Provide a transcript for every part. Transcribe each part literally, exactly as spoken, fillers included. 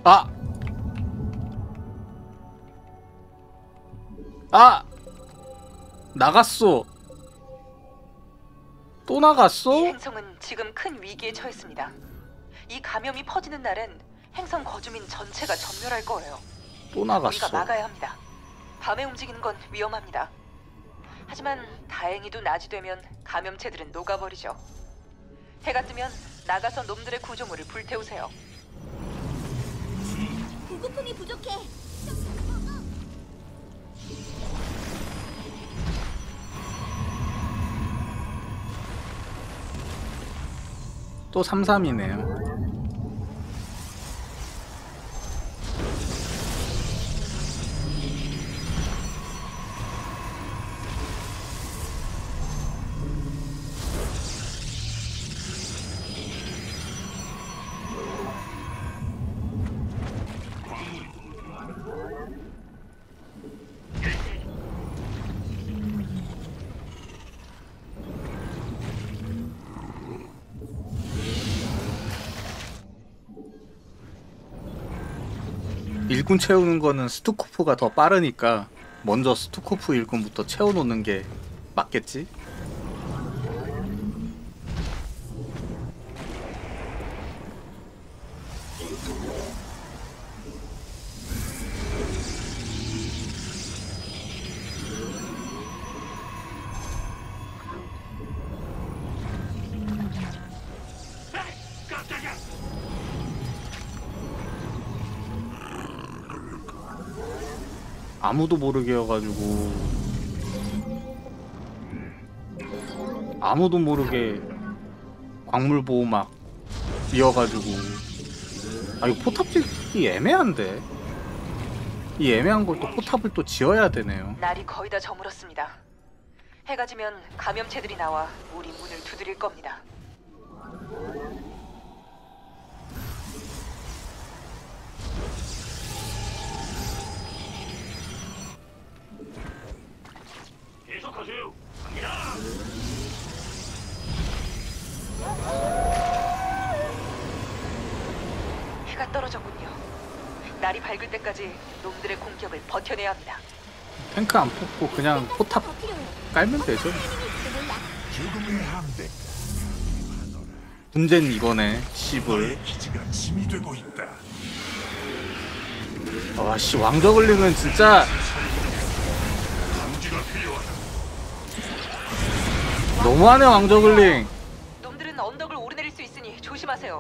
아! 아! 나갔어. 또 나갔어? 이 행성은 지금 큰 위기에 처했습니다. 이 감염이 퍼지는 날엔 행성 거주민 전체가 전멸할 거예요. 또 우리가 나갔어. 막아야 합니다. 밤에 움직이는 건 위험합니다. 하지만 다행히도 낮이 되면 감염체들은 녹아버리죠. 해가 뜨면 나가서 놈들의 구조물을 불태우세요. 보급품이 부족해. 또 삼삼이네요. 일꾼 채우는 거는 스투코프가 더 빠르니까 먼저 스투코프 일꾼부터 채워놓는 게 맞겠지? 아무도 모르게 해가지고 아무도 모르게 광물보호막 이어가지고 아 이거 포탑 짓기 애매한데 이 애매한 걸 또 포탑을 또 지어야 되네요. 날이 거의 다 저물었습니다. 해가 지면 감염체들이 나와 우리 문을 두드릴 겁니다. 계속하세요. 갑니다. 해가 떨어졌군요. 날이 밝을 때까지 놈들의 공격을 버텨내야 합니다. 탱크 안 뽑고 그냥 포탑 더 필요해. 깔면 되죠. 몰라. 죽음의 함대 문제는 이거네. 씨불. 기지가 침이 되고 있다. 아씨 왕저글링은 진짜 감지가 필요하다. 너무하네. 왕저글링 놈들은 언덕을 오르내릴 수 있으니 조심하세요.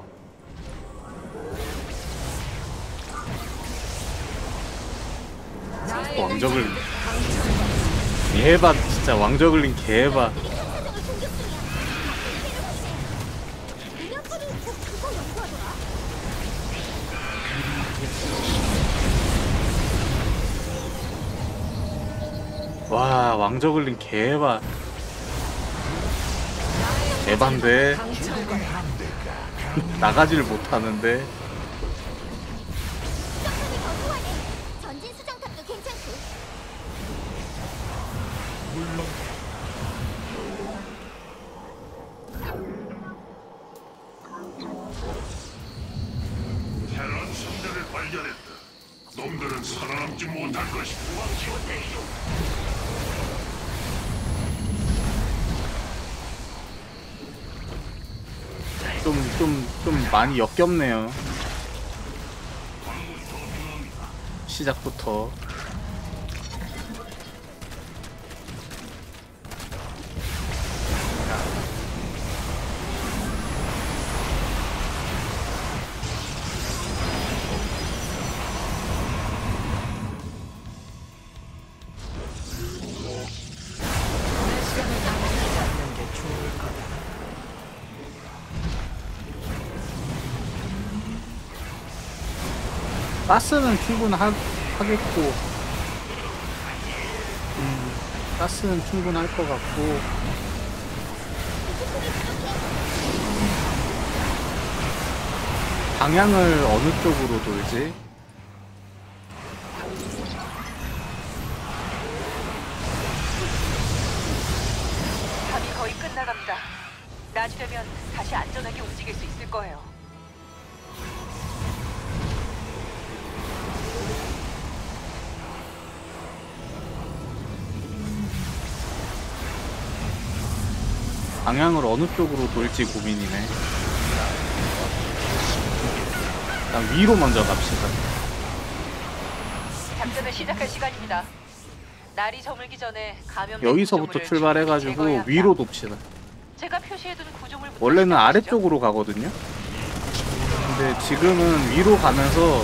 왕저글링 개해봐. 진짜 왕저글링 개해봐. 운영선이 꼭 그거 연구하더라. 와 왕저글링 개해봐. 개반데 나가지를 못하는데. 수정탑이 더 소환해. 전진 수정탑도 괜찮고. 테란 상대를 발견했다. 놈들은 살아남지 못할 것이다. 우왕지원 대기 중. 좀 좀 좀 많이 역겹네요. 시작부터. 가스는 충분하겠고, 음, 가스는 충분할 것 같고, 방향을 어느 쪽으로 돌지? 밤이 거의 끝나갑니다. 낮이 되면 다시 안전하게 움직일 수 있을 거예요. 방향을 어느 쪽으로 돌지 고민이네. 일단 위로 먼저 갑시다. 작전을 시작할 시간입니다. 날이 저물기 전에 감염 여기서부터 출발해가지고 위로 돕시다. 제가 표시해둔 구조물 원래는 아래쪽으로 가거든요. 근데 지금은 위로 가면서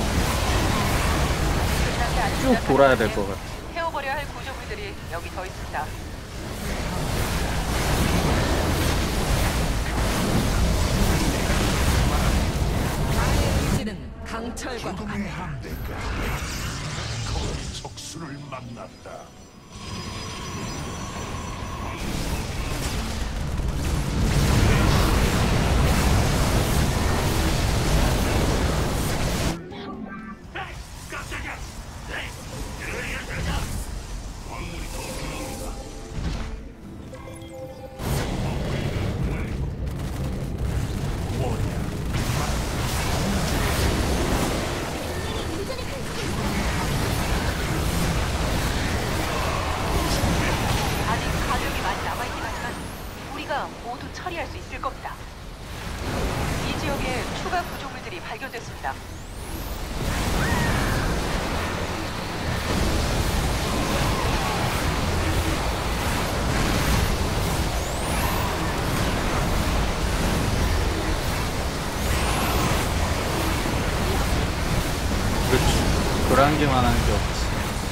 쭉 돌아야 될 것 같아. 태워버려야 할 구조물들이 여기 더 있습니다. 의지는 강철과 죽음의 함대가 거기 적수를 만났다. 아직 가격이 많이 남아있긴 하지만 우리가 모두 처리할 수 있을 겁니다. 이 지역에 추가 구조물들이 발견됐습니다. 그렇지. 교란기만 하는 게 없지.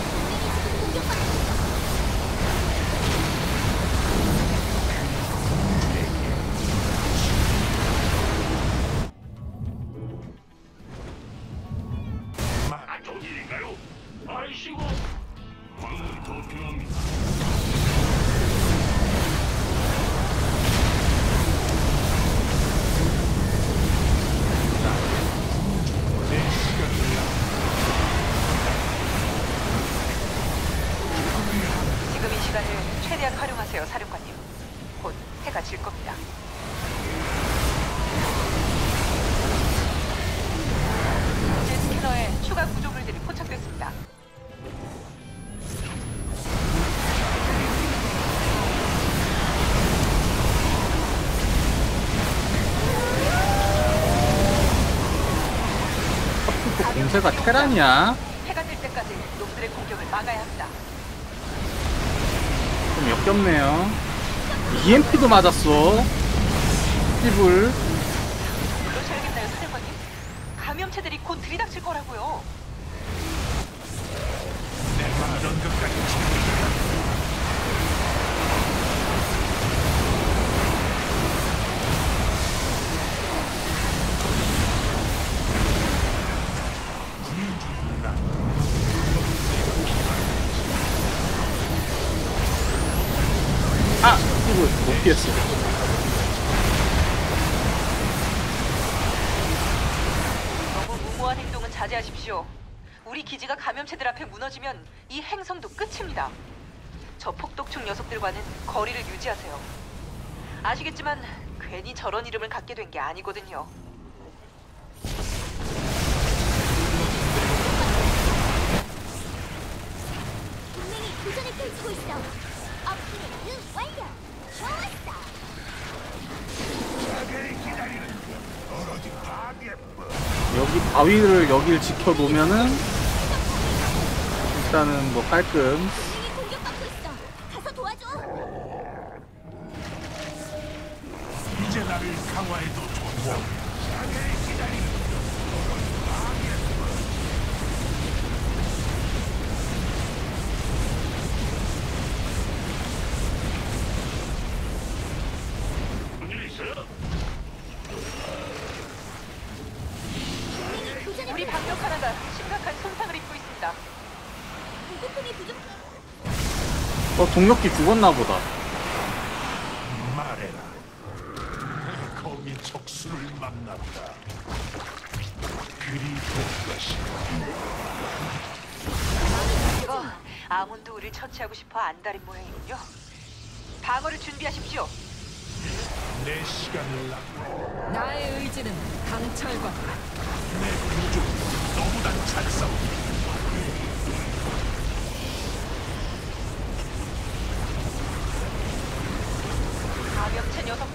안 좋은 일인가요? 아이씨고. 광물이 더 필요합니다. 지금 이 시간을 최대한 활용하세요, 사령관님. 곧 해가 질 겁니다. 제 스캐너에 추가 구조물들이 포착됐습니다. 또 공세가 테란이야? 해가 뜰 때까지 놈들의 공격을 막아야 합니다. 좀 역겹네요. 이엠피도 맞았어. 힙을. 그러셔야겠나요, 사령관님? 감염체들이 곧 들이닥칠 거라고요. 내가 이런 것까지 챙겨줘야 아! 힙을 못 피했어. 너무 무모한 행동은 자제하십시오. 우리 기지가 감염체들 앞에 무너지면 이 행성도 끝입니다. 저 폭독충 녀석들과는 거리를 유지하세요. 아시겠지만 괜히 저런 이름을 갖게 된 게 아니거든요. 동맹이 교전을 펼치고 있어. 업그레이드 완료. 좋았어. 어디 파괴부. 여기 바위를 여길 지켜놓으면은 일단은 뭐 깔끔. 동맹이 공격받고 있어. 가서 도와줘. 이제 나를 강화해도 좋고. 무슨 일 있어요? 동맹이 교전을 우리 방역 하나가 심각한 손상을 입고 있습니다. 보급품이 부족. 어, 동력기 죽었나 보다. 말해라. 거기 적수를 만났다. 그리 될 것이다. 이거 아몬드 우리를 처치하고 싶어 안달인 모양이군요. 방어를 준비하십시오. 내 시간을 낭비. 나의 의지는 강철과 내 구조 너무나 잘 싸운다. 감염체 녀석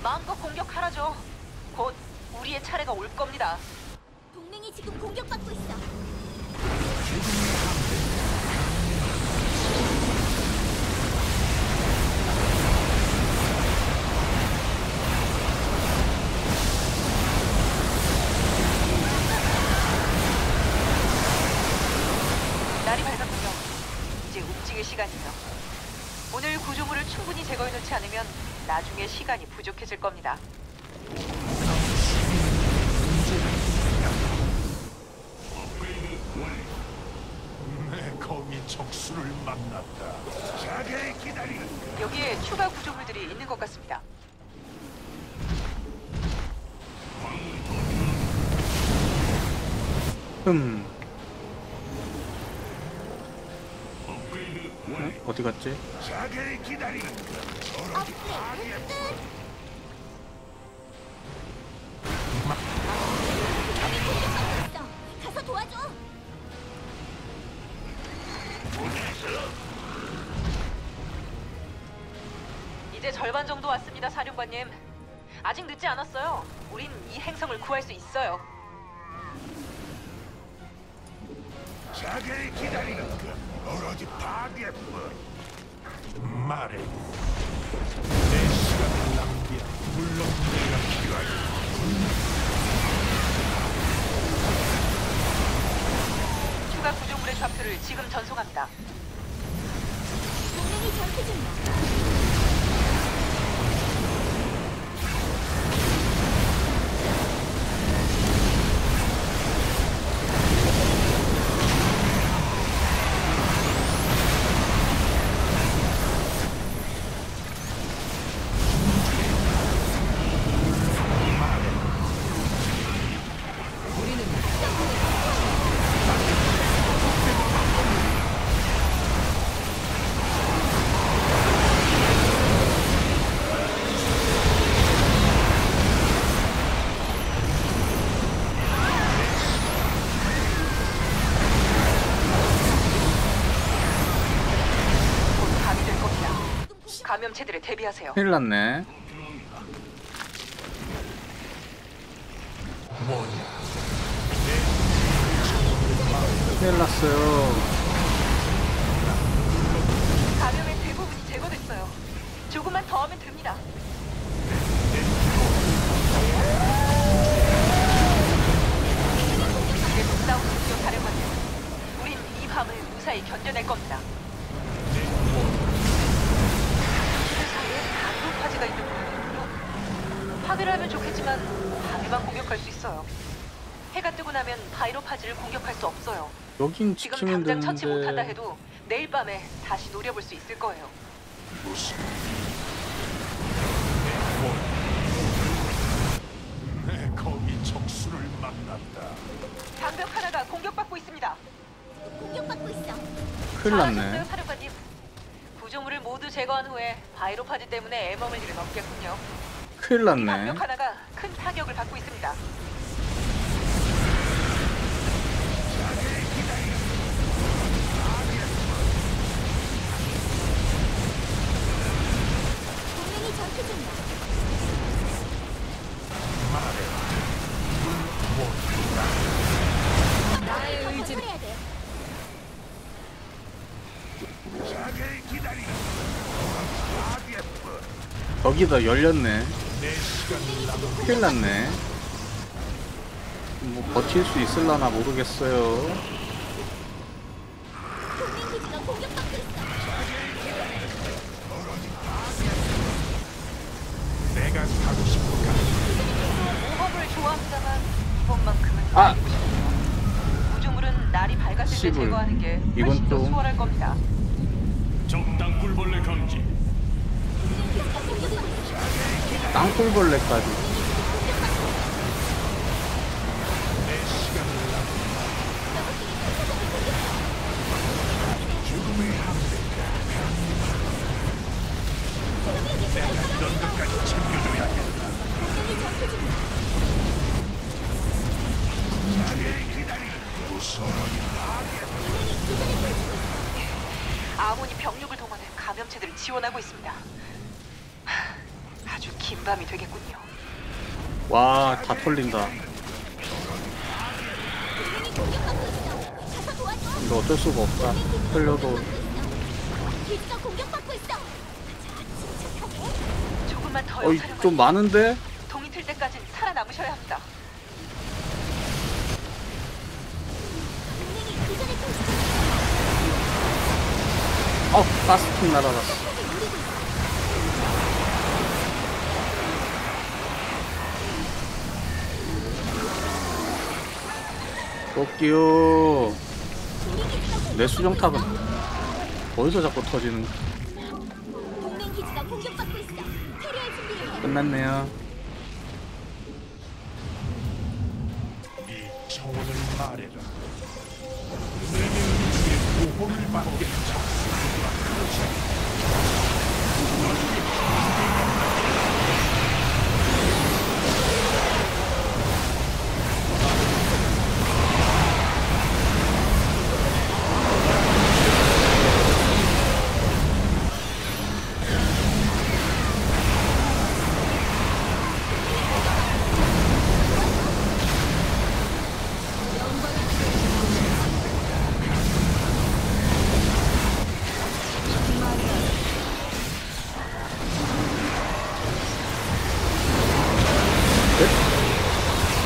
마음껏 공격하라죠. 곧 우리의 차례가 올 겁니다. 동맹이 지금 공격받고 있어. 날이 밝았군요. 이제 움직일 시간이에요. 오늘 구조물을 충분히 제거해놓지 않으면 나중에 시간이 부족해질 겁니다. 내 거미 적수를 만났다. 자게 기다리는 여기에 추가 구조물들이 있는 것 같습니다. 음. 어? 어디 갔지? 자게 기다리는 업그레이드 끝. 동맹이 공격받고 있어. 가서 도와줘. 이제 절반 정도 왔습니다, 사령관님. 아직 늦지 않았어요. 우린 이 행성을 구할 수 있어요. 자게 기다리는 그 오로지 파괴뿐. 말해. 내 시간을 낭비한 물론 내가 필요하다. 추가 구조물의 좌표를 지금 전송합니다. 동맹이 전투 중이야. 곧 밤이 될 겁니다. 감염체들에 대비하세요. 큰일 났네. 큰일 났어요. 감염의 대부분이 제거됐어요. 조금만 더 하면 됩니다. 계속 싸우십시오, 사령관님. 우린 이 밤을 무사히 견뎌낼 겁니다. 세상에 방독파지가 있는 거군요. 파괴를 하면 좋겠지만 밤에만 공격할 수 있어요. 해가 뜨고 나면 바이로파지를 공격할 수 없어요. 여긴 지금 지키면 당장 처치 못한다 되는데. 해도 내일 밤에 다시 노려볼 수 있을 거예요. 무슨 내 거미 적수를 만났다. 방벽 하나가 공격받고 있습니다. 공격받고 있어. 큰일 잘하셨어요, 났네. 사령관님. 구조물을 모두 제거한 후에 바이로파지 때문에 애먹을 일은 없겠군요. 큰일 이 났네. 방벽 하나가 큰 타격을 받고 있습니다. 동맹이 전투 중이야. 나의 의지는 건설해야 돼. 자게 기다리는 파괴뿐. 거기다 열렸네. 내 시간을 낭비. 큰일 났네. 뭐 버틸 수 있을라나 모르겠어요. 동맹 기지가 공격받고 있어. 내가 가고 싶은 가. 모험을 좋아합니다만 이번만큼은 아! 아니고 싶네요. 구조물은 날이 밝았을 때 씨발. 제거하는 게 이건 훨씬 더 또- 수월할 겁니다. 적당 꿀벌레 감지. 동맹 기지가 공격받고 있어. 땅굴벌레까지. 이런 것까지 챙겨줘야겠다. 동맹이 전투 중이야. 자게 기다리는 무슨 아몬이 병력을 동원해 감염체들을 지원하고 있습니다. 하, 아주 긴 밤이 되겠군요. 와, 다 털린다. 동맹이 공격받고 있어. 가서 도와줘. 이거 어쩔 수가 없다. 털려도. 기지가 공격받고 있어. 자, 침착하게. 조금만 더 어이, 역사령관님. 좀 많은데? 동이 틀 때까진 살아남으셔야 합니다. 동맹이 기전에 또 어, 가스팅 날아갔어. 시작하게 노리고 있어. 꺾기요. 동맹 기지가 내 수정탑은 어디서 자꾸 터지는 거? 동맹 기지가 공격받고 있어. 캐리할 준비를 해. 끝났네요. 이 청혼을 말해라. 내 명중에 보호를 받게 작성이라 그러지.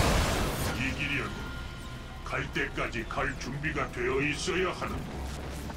이기려면 갈 때까지 갈 준비가 되어 있어야 하는.